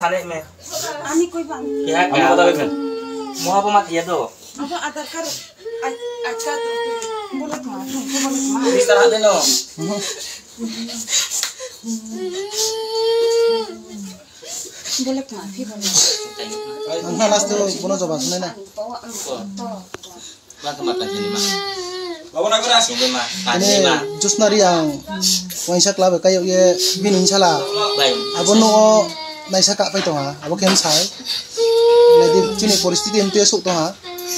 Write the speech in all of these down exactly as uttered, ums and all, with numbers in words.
Tarik me. Ani koi bang. Ya, kamu tahu kan? Mau apa mati ya tuh? Apa ada kar? Aja tuh. Boleh mah, boleh mah. Istirahat dulu. Boleh mah, boleh. Angka las tuh, puno coba sini na. Bang tempat lagi nih mah. Bawa nak beras. Ini mah. Ini Tadi mah. jus nari yang waisak lah, kayak ye binin salah. Baik. Abo no naisa kak pai to ha, abo kem sai. Lagi cini परिस्थिति em tuh esok to ha.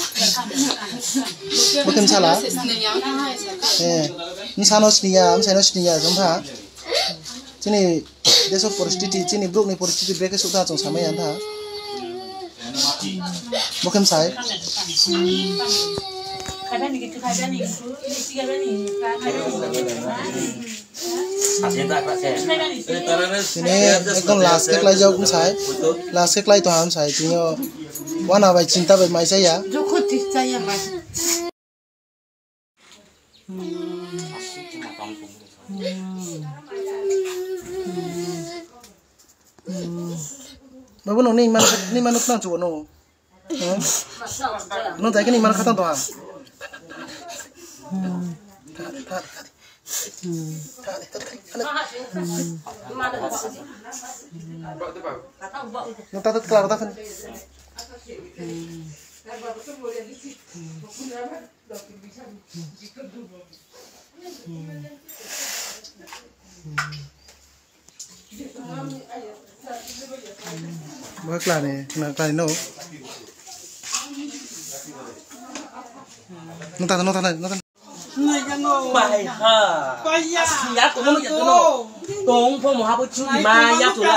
Abo kem salah. Eh, insano snia, insano snia, jomha. Cini desok परिस्थिति, cini bruk ni परिस्थिति break esok ta jong sama yang ta. Abo kem sai. Kadang gitu, kadang nih, isi kadang nih, Hasil tak kerasa. Ini ekdom last cake lagi jauh kumsai, last cake lagi tuh ham sai, tinyo, wana bayi cinta bayi mai saya. Joko cinta ya mas. Bapak no nih mana nih mana tukang cuci no, no tadi nih mana kata tuh ham. Nung tatat klaro ta kan. Ba klar ne, na klar no. Nung tatat nung tatat nung tatat. Bài ha. Ya tụi nó giật nó. Tụi phong một hai bữa trước mà ya tụi là.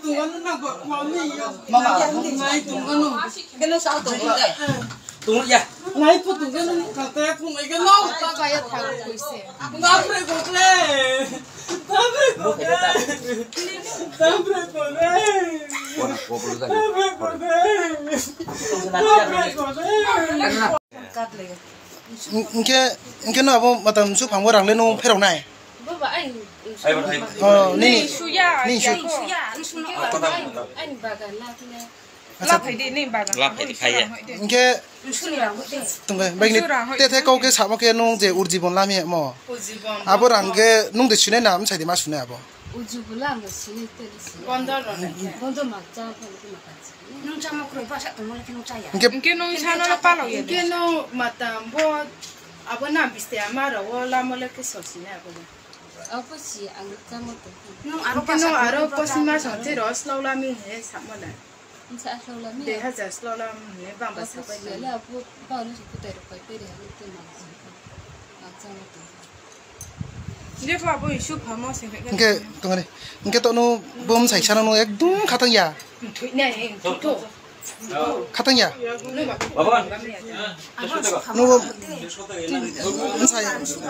Tụi nó ya. Nãy phụ tụi cái nó cả tay phụ mấy cái nó. Có cái thằng quỷ xe. Ngáp rồi cũng lên. Ngáp rồi cũng lên. Ngáp rồi cũng lên. Ngáp rồi cũng lên. Ngáp rồi cũng lên. Cắt lên. Nke nke no abo matam su phang warang le no pherong nai. Baba anh. Oh ni Suya. ni su. Suya. Anh bagan lah punya. Lap phải đi nên bagan. Lap phải đi khay ya. Nke Suya. tunggu baik ni te te kau ke sama ke nong je urjibon lam ye mo. Ujibon. Abo rang ke nong de sune nam sai de ma sune abo. Ujibulan de sini te. Bondor. Bondor macam apa itu macam. Nung sama kroy ba sa tumo laki nung saya. Nke Nke nung sana na palo ye. Nke nung matambo abo na biste amaro wala mo laki sosina abo. Apa sih ang sama tu? Nung aro pa nung aro pa si ma sa tiro slow la mi he samala. Sa slow la mi. De ha za slow la mi he bang ba sa pa. Apa la apo ba no si putai ro pai pere ha tu ma. Macam tu. Dia fa bo isu phamo se ke. nke tunggu ni. Nke to no bom sai sana no ekdum khatang ya. Thui na he tu. Khatang ya. Bapak. No sai.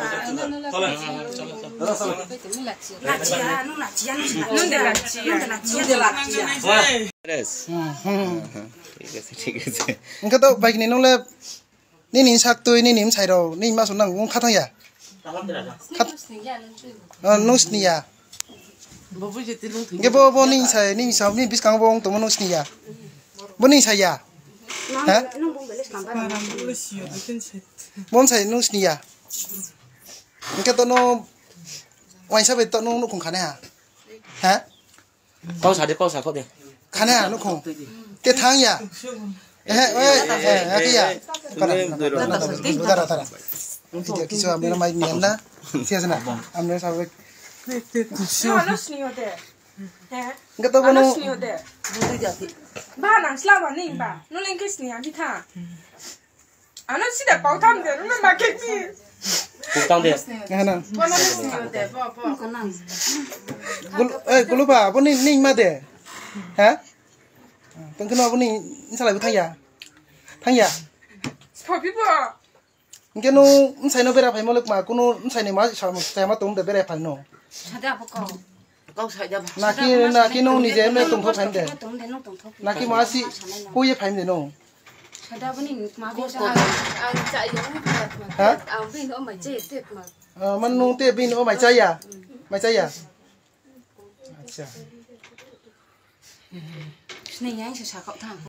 Lacia, no lacia, no de lacia, no de lacia, de lacia. Beres. Nke to baik ni no le ni ni sak tu ni nim sai ro ni ma sunang ngong khatang ya. Ờ nung snia. Nghe bo bo ninh sai ninh sao ninh bis kang bong to nung snia. Bo ninh sai ya. Hả? Bom sai nung snia. Nghe to no ngoài sao về to no no khung khane ha. Hả? Bao xài đi bao xài có đi. Khane ha no khung. Te thang ya. Eh eh eh eh ya. Para. Tara tara. Tidak kisah ambil nama ini anda. Siapa sana? Ambil sampai. Halus ni hote. Enggak tahu mana. Halus ni hote. Ba nang slawa ni ba. No len kis ni abi tha. Ano si da pau tham de no ma ke ni. Putang dia. Mana? Ba na halus ni hote ba ba. Gul eh gulu ba? Apa ni ni made? Hah? Tengah kenapa ni? Ini salah bukan ya? Tang ya? Papi ba. Mungkin no, saya no bera pakai molek mak, kuno saya ni mas sama saya mah tum de bera pakai no. Ada apa kau? Kau saja. Naki naki no ni je me tum thop pakai de. Naki masih kuye pakai de no. Ada apa ni? Mak biasa. Ang cak yo. Hah? Ang bin oh my jet mak. Man no te bin oh mai cai ya, mai cai ya. Acha. Sini yang saya cakap tang.